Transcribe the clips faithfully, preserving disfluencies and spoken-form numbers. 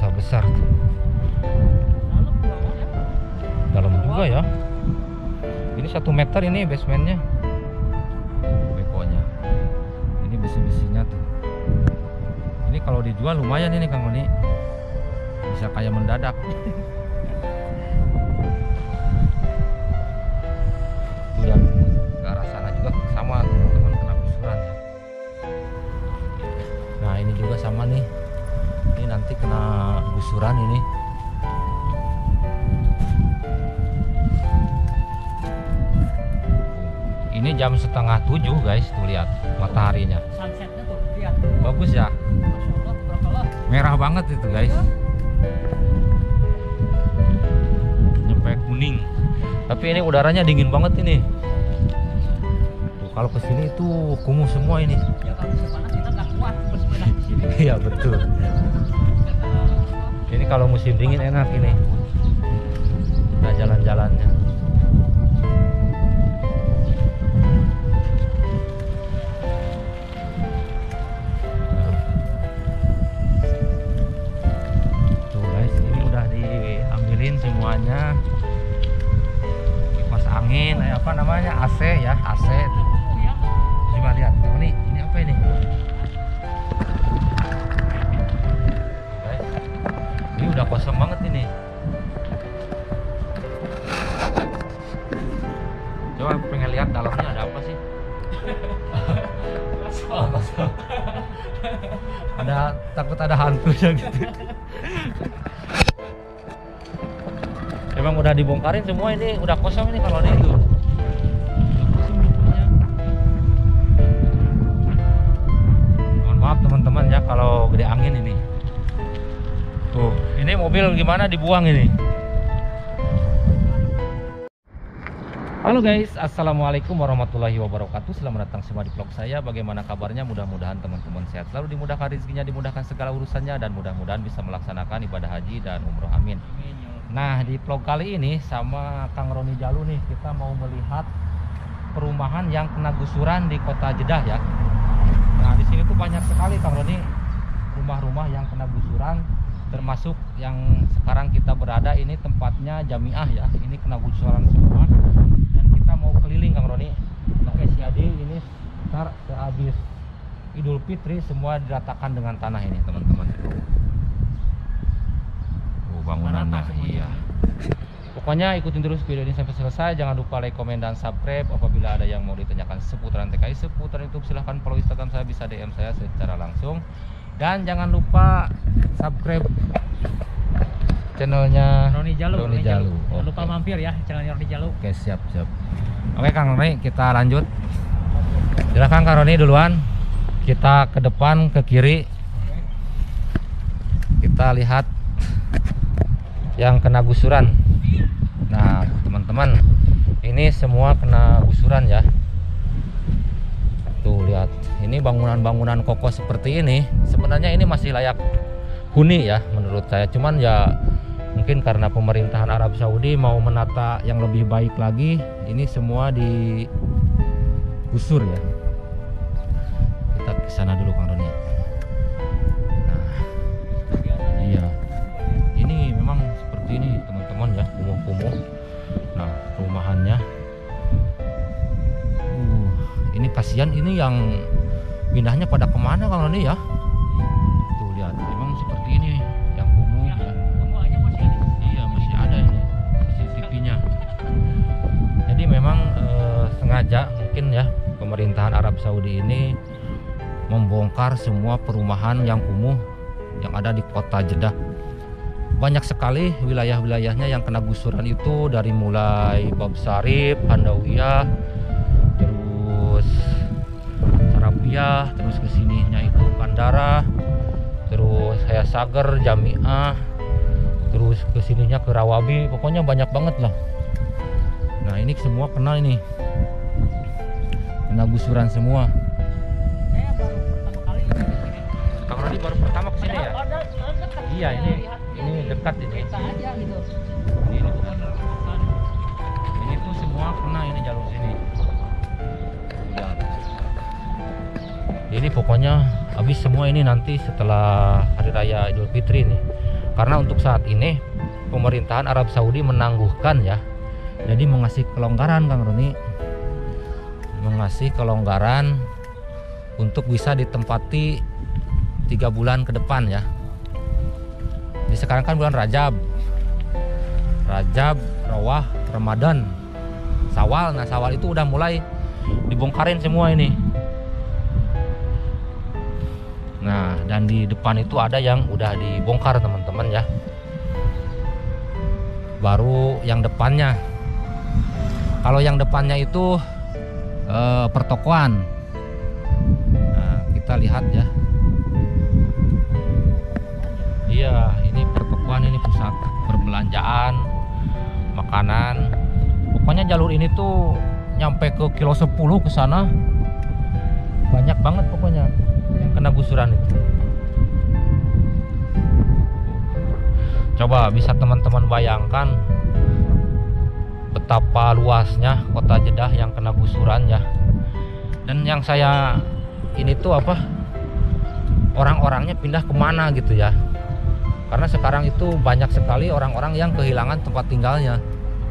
besar tuh. Dalam juga ya. Ini satu meter ini basementnya. Bekonya. Ini besi-besinya tuh. Ini kalau dijual lumayan ini Kang Roni. Bisa kayak mendadak. Dan ke arah sana juga sama teman-teman, kena gusuran ya. Nah ini juga sama nih. Ini nanti kena gusuran ini. Ini jam setengah tujuh guys, tuh lihat mataharinya. Sunsetnya tuh lihat. Bagus ya. Masya Allah, barakallah. Merah banget itu guys. Nyampe kuning. Tapi ini udaranya dingin banget ini. Tuh, kalau kesini itu kumuh semua ini. Ya kalau musim panas kita nggak kuat bersepeda di sini. Iya betul. Ini kalau musim dingin enak ini. Nah jalan-jalannya. Tuh guys, ini udah diambilin semuanya. Kipas angin, eh, apa namanya, A C ya, A C. Oh ya. Coba lihat, oh, ini ini apa ini? Guys, ini udah kosong banget ini. Coba pengen lihat dalamnya ada apa sih? Oh, kosong. Ada, takut ada hantunya gitu. Emang udah dibongkarin semua ini, udah kosong ini kalau ini itu. Udah kosong rupanya. Mohon maaf teman-teman ya kalau gede angin ini. Tuh, ini mobil gimana dibuang ini? Halo guys, assalamualaikum warahmatullahi wabarakatuh. Selamat datang semua di vlog saya. Bagaimana kabarnya? Mudah-mudahan teman-teman sehat selalu, dimudahkan rezekinya, dimudahkan segala urusannya, dan mudah-mudahan bisa melaksanakan ibadah haji dan umroh. Amin. Nah, di vlog kali ini sama Kang Roni Jalu nih, kita mau melihat perumahan yang kena gusuran di kota Jeddah ya. Nah, di sini tuh banyak sekali Kang Roni rumah-rumah yang kena gusuran, termasuk yang sekarang kita berada ini tempatnya Jamiah ya. Ini kena gusuran semua. Kita mau keliling Kang Roni. Oke, si Adi ini ntar sehabis Idul Fitri semua diratakan dengan tanah ini teman-teman. Oh, bangunannya iya. Pokoknya ikutin terus video ini sampai selesai. Jangan lupa like, komen, dan subscribe. Apabila ada yang mau ditanyakan seputaran T K I, seputaran YouTube, silahkan follow Instagram saya, bisa D M saya secara langsung. Dan jangan lupa subscribe channelnya Roni Jalu. Roni Jalu. Jangan lupa mampir ya channelnya Roni Jalu. Oke, siap siap. Oke Kang Roni, kita lanjut. Silakan Kang Roni duluan. Kita ke depan, ke kiri. Kita lihat yang kena gusuran. Nah teman-teman, ini semua kena gusuran ya. Tuh lihat, ini bangunan-bangunan kokoh seperti ini. Sebenarnya ini masih layak huni ya menurut saya. Cuman ya mungkin karena pemerintahan Arab Saudi mau menata yang lebih baik lagi, ini semua digusur ya. Kita ke sana dulu Kang Roni. Nah, iya. Ini memang seperti ini teman-teman ya, kumuh-kumuh. Nah, perumahannya. Uh, ini kasihan ini yang pindahnya pada kemana Kang Roni ya? Tuh lihat, memang seperti ini. Memang eh, sengaja mungkin ya pemerintahan Arab Saudi ini membongkar semua perumahan yang kumuh yang ada di kota Jeddah. Banyak sekali wilayah-wilayahnya yang kena gusuran itu, dari mulai Bab Sarif, Handawiyah, terus Sarabiyah, terus kesininya itu Bandara, terus Hayat Sager, Jamiah, terus kesininya ke Rawabi. Pokoknya banyak banget lah. Nah ini semua kena ini, kena gusuran semua. Saya baru pertama kali ke sini. Kang Roni baru pertama kesini ya? Ada, ada dekat. Iya ini, Lihat, ini dekat ini. Kita aja gitu. Ini tuh, ini tuh semua kena ini jalur sini. Lihat. Ini pokoknya habis semua ini nanti setelah Hari Raya Idul Fitri nih. Karena untuk saat ini pemerintahan Arab Saudi menangguhkan ya, jadi mengasih kelonggaran Kang Roni, mengasih kelonggaran untuk bisa ditempati tiga bulan ke depan ya. Jadi sekarang kan bulan Rajab, Rajab, Rawah, Ramadan, Sawal. Nah Sawal itu udah mulai dibongkarin semua ini. Nah dan di depan itu ada yang udah dibongkar teman-teman ya. Baru yang depannya. Kalau yang depannya itu eh, pertokoan. Nah kita lihat ya. Iya, ini pertokoan, ini pusat perbelanjaan, makanan. Pokoknya jalur ini tuh nyampe ke kilo sepuluh ke sana. Banyak banget pokoknya yang kena gusuran itu. Coba bisa teman-teman bayangkan betapa luasnya kota Jeddah yang kena gusuran ya. Dan yang saya ini tuh apa? Orang-orangnya pindah kemana gitu ya. Karena sekarang itu banyak sekali orang-orang yang kehilangan tempat tinggalnya.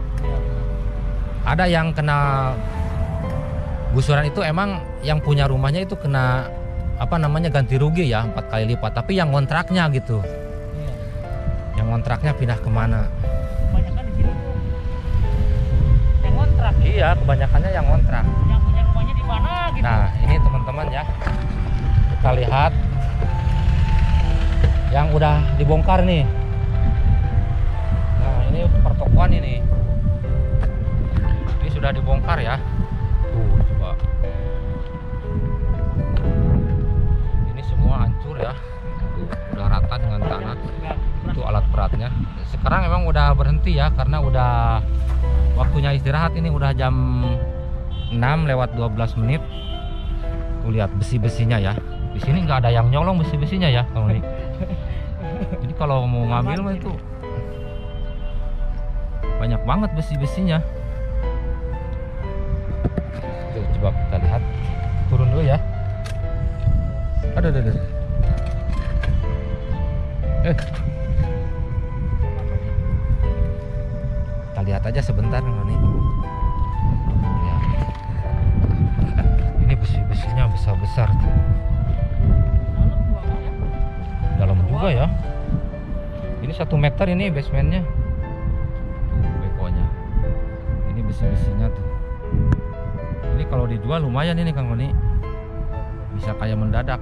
Ada yang kena gusuran itu emang yang punya rumahnya itu kena apa namanya ganti rugi ya empat kali lipat. Tapi yang kontraknya gitu, Iya. yang kontraknya pindah kemana? Kebanyakan di sini tuh yang kontrak. Iya, kebanyakannya yang kontrak. Yang punya rumahnya di mana gitu. Nah ini teman-teman ya, kita lihat yang udah dibongkar nih. Nah ini pertokoan ini, ini sudah dibongkar ya. Tuh coba, ini semua hancur ya. Tuh, udah rata dengan tanah. Itu alat beratnya. Sekarang emang udah berhenti ya, karena udah waktunya istirahat. Ini udah jam enam lewat dua belas menit. Tuh lihat besi-besinya ya. Di sini nggak ada yang nyolong besi-besinya ya kalau ini. Jadi kalau mau ngambil mah itu banyak banget besi-besinya. Tuh, coba kita lihat. Turun dulu ya. Aduh, aduh, aduh. Eh. Kita lihat aja sebentar nih. Ya. Ini besi-besinya besar-besar tuh. Dalam juga ya. Ini satu meter ini basementnya. Tuh bekonya. Ini besi-besinya tuh. Ini kalau dijual lumayan ini Kang Roni. Bisa kayak mendadak.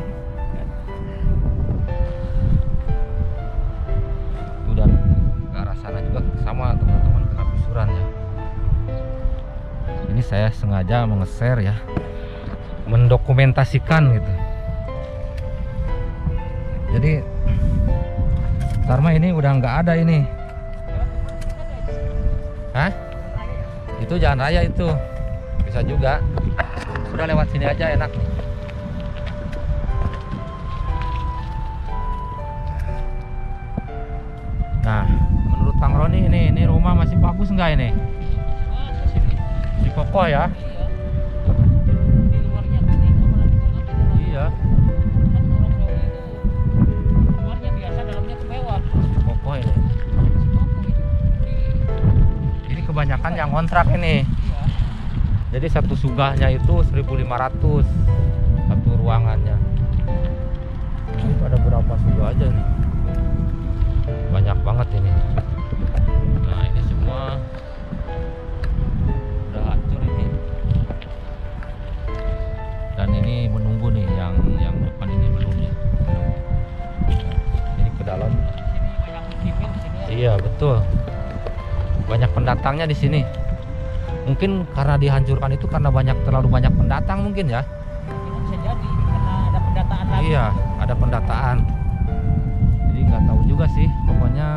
Tuh dan ke arah sana juga sama teman-teman kena gusuran ya. Ini saya sengaja menge-share ya, mendokumentasikan gitu. Jadi Dharma ini udah nggak ada ini. Hah? Itu jalan raya itu. Bisa juga. Udah lewat sini aja enak nih. Nah, menurut Kang Roni ini, ini rumah masih bagus nggak ini? Di kokoh ya? Di luarnya gini, apalagi kalau Iya. kan orang Saudi itu luarnya biasa, dalamnya tuh mewah. Kokoh ini. Ini kebanyakan yang kontrak ini. Iya. Jadi satu sugahnya itu seribu lima ratus satu ruangannya. Nah, itu ada berapa sugah aja nih? Banyak banget ini. Nah ini semua udah hancur ini. Dan ini menunggu nih yang yang depan ini belum ya. Ini ke dalam. Sini banyak muslimin di sini. Iya betul. Banyak pendatangnya di sini. Mungkin karena dihancurkan itu karena banyak terlalu banyak pendatang mungkin ya. Mungkin bisa jadi karena ada pendataan lagi. Iya, ada pendataan. Jadi nggak tahu juga sih. Pokoknya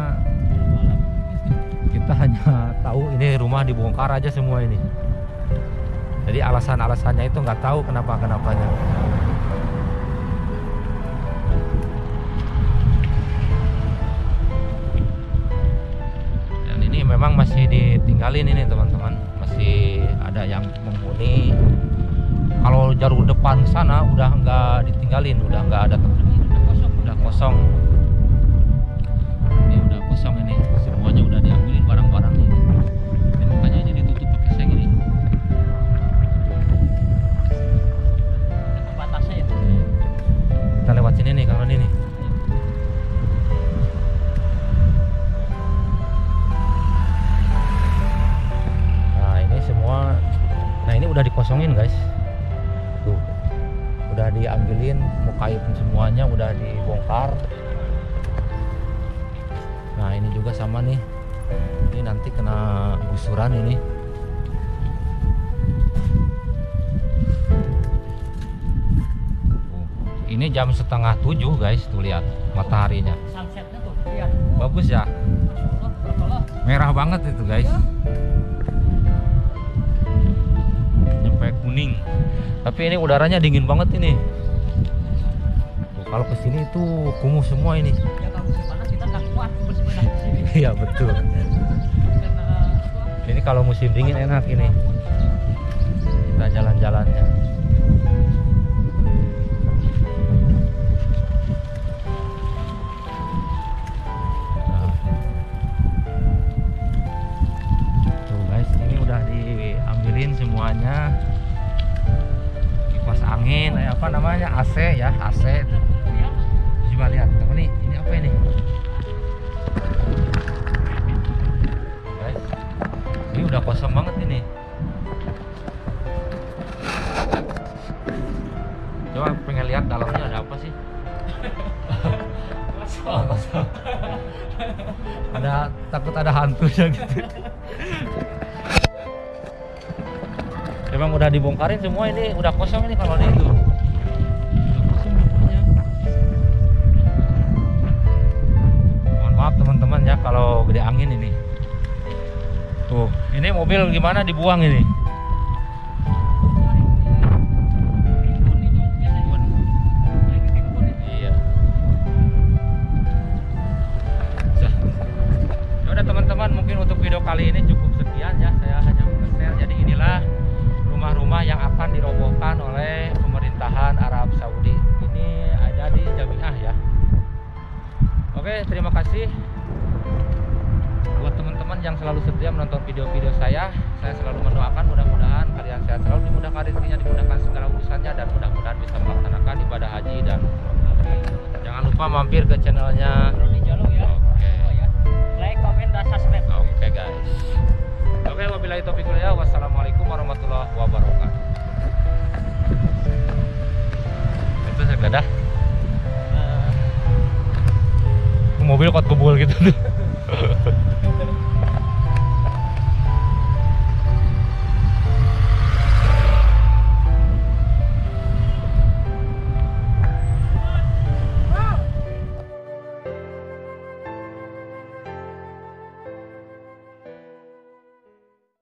kita hanya tahu ini rumah dibongkar aja semua ini. Jadi alasan-alasannya itu nggak tahu kenapa-kenapanya. Dan ini memang masih ditinggalin ini teman-teman. Masih ada yang menghuni. Kalau jalur depan sana udah nggak ditinggalin, udah nggak ada tempat, udah kosong. sini nih kalau ini nih. Nah ini semua, nah ini udah dikosongin guys. Tuh, udah diambilin mukaib semuanya, udah dibongkar. Nah ini juga sama nih, ini nanti kena gusuran ini. Ini jam setengah tujuh guys, tuh lihat mataharinya. Sunsetnya tuh, lihat. Bagus ya. Allah, Allah. Merah banget itu guys. Sampai kuning. Tapi ini udaranya dingin banget ini. Tuh, kalau kesini itu kumuh semua ini. Ya kalau musim panas kita nggak kuat bersepeda di sini. Iya betul. Karena apa? Ini kalau musim dingin enak ini. Kita jalan-jalannya. Nah. Tuh guys, ini udah diambilin semuanya. Kipas angin, eh, apa namanya? A C ya, A C. Ya, Coba lihat, teman nih, ini apa ini? Guys, ini udah kosong banget ini. Coba pengen lihat dalamnya ada apa sih? Oh, kosong. Ada, takut ada hantunya gitu. Emang udah dibongkarin semua ini, udah kosong ini kalau ini tuh. Udah kosong semuanya. Mohon maaf teman-teman ya kalau gede angin ini. Tuh, ini mobil gimana dibuang ini? Iya. Ya udah teman-teman, mungkin untuk video kali ini cukup sekian ya. Saya hanya nge-share. Jadi inilah rumah-rumah yang akan dirobohkan oleh pemerintahan Arab Saudi. Ini ada di Jamiah ya. Oke, terima kasih buat teman-teman yang selalu setia menonton video-video saya. Saya selalu mendoakan mudah-mudahan kalian sehat selalu, dimudahkan rezekinya, dimudahkan segala urusannya, dan mudah-mudahan bisa melaksanakan ibadah haji dan jangan lupa mampir ke channelnya. Roni Jalo ya. Oke. Oh, ya. Like, comment, dan subscribe. Oke guys. Oke, wabillahi taufiq wal hidayah. Wassalamualaikum warahmatullahi wabarakatuh. Itu segadah. Eh, Mobil kot kebul gitu tuh.